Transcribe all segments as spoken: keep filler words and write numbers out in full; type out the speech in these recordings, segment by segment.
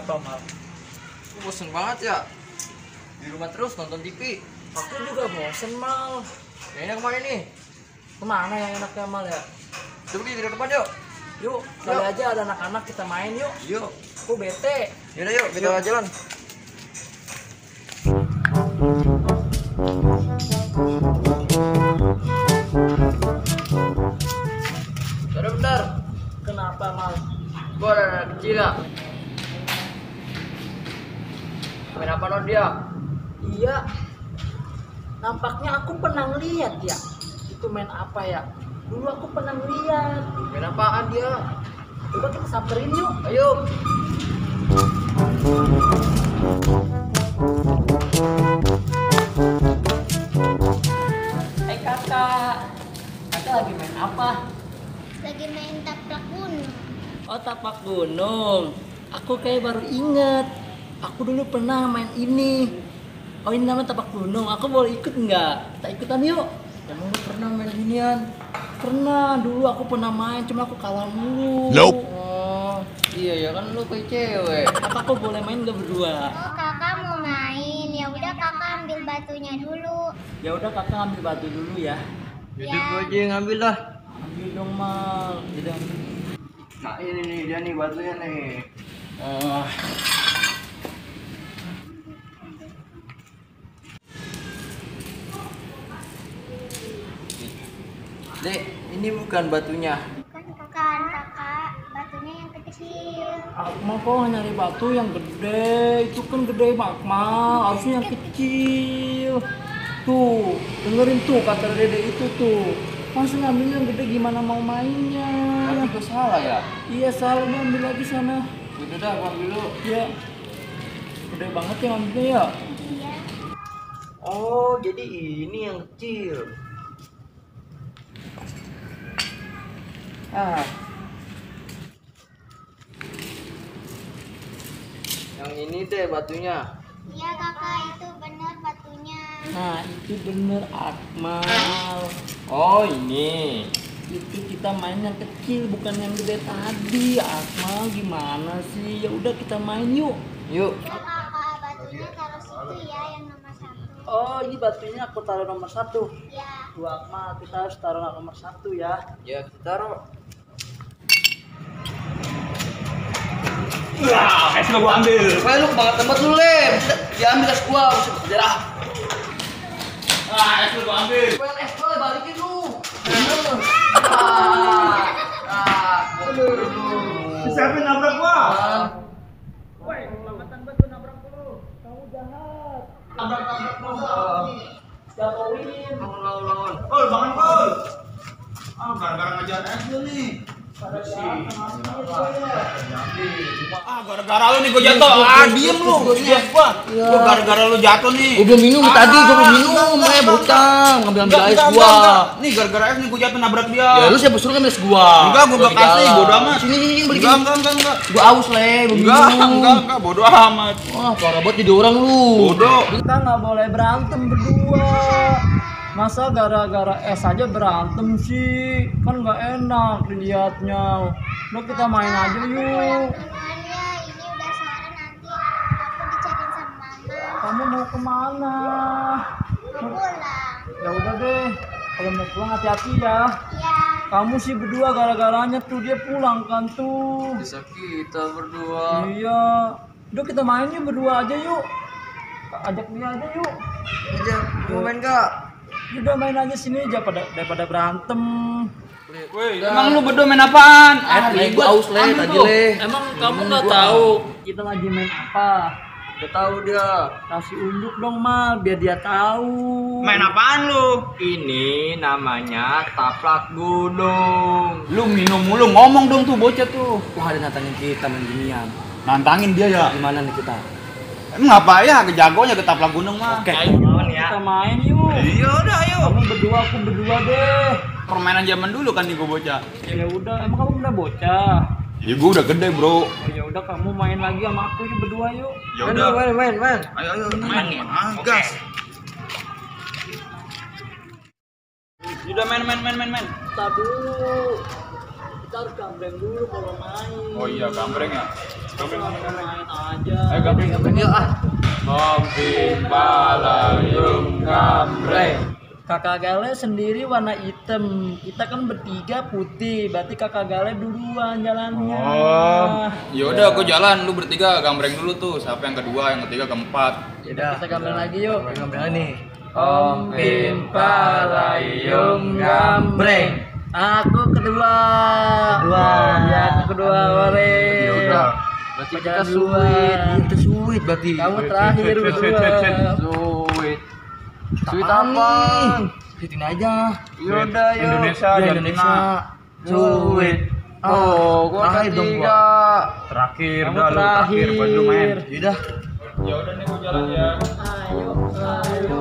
Kenapa Mal? Aku bosen banget ya. Di rumah terus nonton T V. Aku juga bosen Mal. Yang enak kemana nih? Kemana yang enaknya Mal ya? Coba kita ke depan yuk. Yuk, kali aja ada anak-anak kita main yuk. Yuk. Aku bete. Yaudah yuk, kita jalan. Bentar-bentar. Kenapa Mal? Gua ada anak kecil ya. Main apa non dia? Iya. Nampaknya aku pernah lihat ya. Itu main apa ya? Dulu aku pernah lihat. Main apaan dia? Coba kita samperin yuk. Ayo. Hai kakak. Kakak lagi main apa? Lagi main taplak gunung. Oh, tapak gunung. Aku kayak baru inget. Aku dulu pernah main ini. Oh, ini namanya tapak gunung. Aku boleh ikut nggak? Kita ikutan yuk. Emang lu pernah main ginian? Pernah, dulu aku pernah main, cuma aku kalah mulu. Nope. Oh, iya ya kan lu kayak cewek. Kakak kok boleh main nggak berdua? Oh, kakak mau main. Ya udah kakak ambil batunya dulu. Ya udah kakak ambil batu dulu ya. Jadi gua aja yang ngambil lah. Ambil dong Mal. Jadi ambil. Nah ini nih dia nih batunya nih. Oh. Dek, ini bukan batunya. Bukan kakak, kakak. Batunya yang kecil. Akmal kok nyari batu yang gede? Itu kan gede Akmal, harusnya yang kecil. Tuh, dengerin tuh kata dede itu tuh. Masa ngambil yang gede gimana mau mainnya? Berarti gua salah ya? Iya salah, mau ambil lagi sana. Udah dah, gua ambil dulu. Ya, gede banget yang ambilnya ya. Iya. Oh, jadi ini yang kecil. Ah. Yang ini deh batunya. Iya kakak, itu benar batunya. Nah itu bener Akmal. Oh, ini. Itu kita main yang kecil bukan yang gede tadi. Akmal gimana sih? Ya udah kita main yuk. Yuk. Ya kakak, batunya taruh situ ya yang nomor satu. Oh ini batunya aku taruh nomor satu. Ya. Tuh Akmal kita harus taruh nomor satu ya. Ya, kita taruh. Wah, es gua ambil. Wah, lu kebanget tempat lu, Lem. Diambil es gua, usah berjarah. Ah, es gua ambil. Pengen es gua balikin lu. Ah. Ah, aduh. Siapa yang nabrak gua? Woi, selamatan batu nabrak lu. Kamu jahat. Tabrak-tabrak gua. Jatuhin. Lawan, lawan, lawan. Kol, bangun kol. Ah, gara-gara ngejar es lu nih. Ah, gara-gara lu nih gua jatuh. Ah, diem lu. Ini es gua. Gua gara-gara lu jatuh nih. Gua belum minum tadi, gua belum minum. Eh, bocah, ngambil-ambil Enggak, es enggak, gua. enggak, enggak. Nih gara-gara es nih gua jatuh nabrak dia. Ya lu siapa suruh ngambil es gua? Enggak, gua gak kasih, bodo amat. Sini, sini, sini, balikin. Enggak, enggak, enggak, enggak. Gua aus, Le, belum Enggak, minum. enggak, enggak, bodo amat. Wah, parah banget jadi orang lu. Bodoh. Kita nggak boleh berantem berdua. Masa gara-gara es aja berantem sih? Kan nggak enak dilihatnya. Udah kita main aja yuk. Duluan ya, ini udah sore nanti aku dicariin sama mama. Kamu mau kemana? Mau pulang. Ya udah deh. Kalau mau pulang hati-hati ya. Iya. Kamu sih berdua gara-garanya tuh dia pulang kan tuh. Bisa kita berdua. Iya. Udah kita main yuk berdua aja yuk. Ajak dia aja yuk. Aja, mau main gak? Udah main aja sini aja pada daripada berantem. Woi, emang lu berdua main apaan? Eh, Le, gua aus, Le, Ambil tadi, tuh. Le. Emang kamu nggak gua- tahu kita lagi main apa? Udah tahu dia. Kasih unjuk dong Mal biar dia tahu. Main apaan lu? Ini namanya taplak gunung. Lu minum mulu, ngomong dong tuh bocah tuh. Wah, ada nantangin kita main ginian. Nantangin dia ya. Gimana nih kita? Emang ngapa ya kejagonya ke taplak gunung mah? Oke. Kita main yuk. Iya udah ayo. Kamu berdua, aku berdua deh. Permainan zaman dulu kan nih gua bocah. Ya udah, emang kamu udah bocah. Ya gua udah gede, Bro. Oh, ya udah kamu main lagi sama aku yuk berdua yuk. Ya Main, udah. main, main, main. Ayo ayo main. Ah, gas. Udah main main main main main. Kita dulu. Kita harus gambreng dulu kalau main. Oh iya, gambreng ya. Main aja. Ayo gambreng gambreng Yuk ah. Ngompi palayung gambreng. Kakak Gale sendiri warna hitam, kita kan bertiga putih, berarti kakak Gale duluan jalannya. Oh, yaudah aku jalan, lu bertiga gambreng dulu tuh. Siapa yang kedua, yang ketiga, keempat. Yaudah. Kita gambreng lagi yuk. Gambreng nih. Om Pin Palayung Gambreng. Aku kedua. Kedua. Ya, aku kedua, Wale. Yaudah. Berarti kita sweet, kita sweet berarti. Kamu terakhir Sweet, sweet, berdua. sweet, sweet. Sweet. Sweet Apaan apa? nih? Sweetin aja. Yaudah, yuk. Indonesia, Ya, Argentina. Indonesia. Sweet. Oh, gua terakhir dong, ketiga. Terakhir, Kamu udah lu terakhir. terakhir, buat lu main. Yaudah. Ya udah nih, gua jalan ya. Ayo, ayo,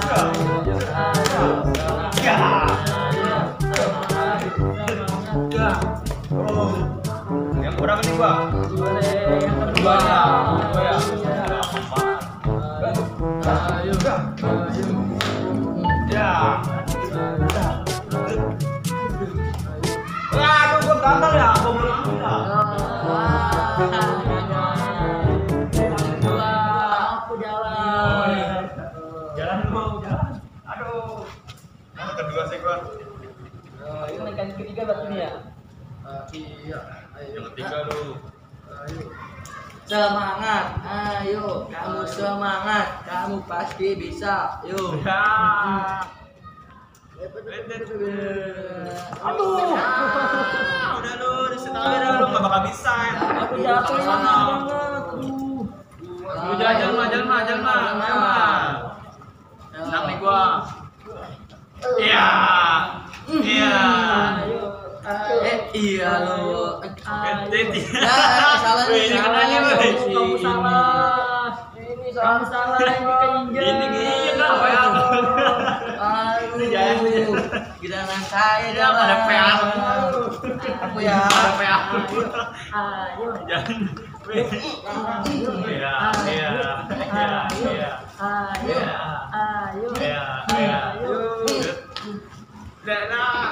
Yang berapa nih, Bang? yang kedua. Kedua ya? Ya. Aduh, gua gagal ya. Gua belum ambil ya. Aku jalan. Jalan dulu, jalan. Aduh. Yang kedua sih gua. Ini kan ketiga berarti nih ya. Iya. Yang ketiga lu. Semangat, ayo, kamu semangat, kamu pasti bisa, yuk. Ya. Aduh. Udah lu, di situ aja lu enggak bakal bisa. Aku jatuh ini Sana. banget. Aduh. Lu jalan jalan mah, jalan mah, jalan mah. Ayo mah. Senang nih gua. Iya. Iya. Ayo. Eh, iya lo. Jadi. Ya, salah Wih, nih, ini salah kenanya, nih, weh. si Kamu ini. salah. Ini kamu salah ini keinjak. Ini gini apa ya? Aduh, kita nangkai Ya, ada P A aku. Aku ya. Ada P A aku. Ayo. Jangan. Wih. Iya, iya, iya, iya. Ayo. Ayo. Iya, iya. Dana.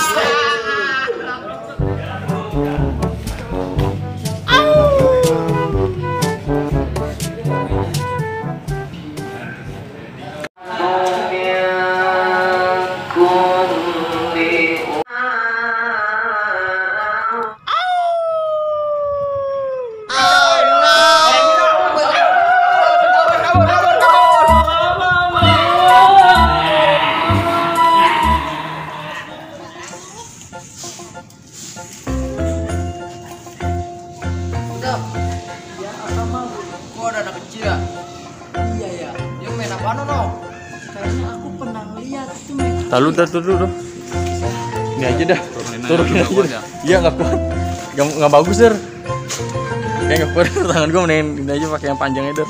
Udah. Ya, sama. Kok ada anak kecil ya? Iya ya. Dia main apaan no? Kayaknya aku pernah lihat itu main. Tahu dah turun dulu. Ini aja dah. Turunin aja, Turunin udah aja. kuat dah. ya? Iya nggak kuat. Nggak nggak bagus der. Kayak nggak kuat tangan gue mending ini aja pakai yang panjangnya der.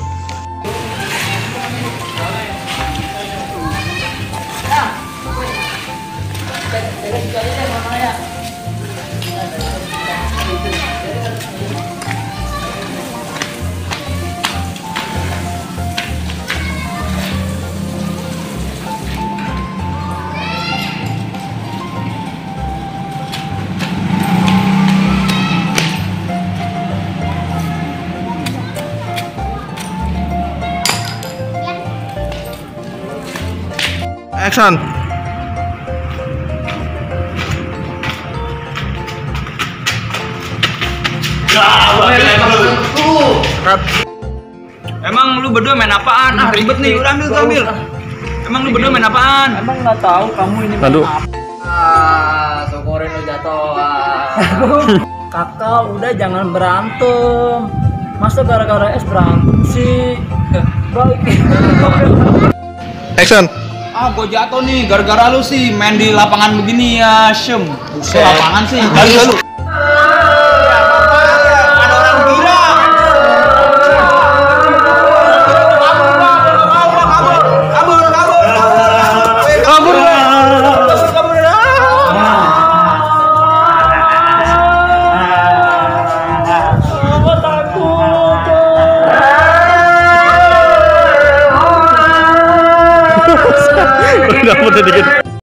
Action. Emang lu berdua main apaan? Ah, ribet nih, udah ambil, gua ambil. Emang lu berdua main apaan? Emang nggak tahu kamu ini main Aduh. apa? Ah, syukurin lo jatuh. Ah. Kakak udah jangan berantem. Masa gara-gara es berantem sih? Balik. Action. Ah, gua jatuh nih gara-gara lu sih main di lapangan begini ya, Syem. Buset. Lapangan sih. Kali lu.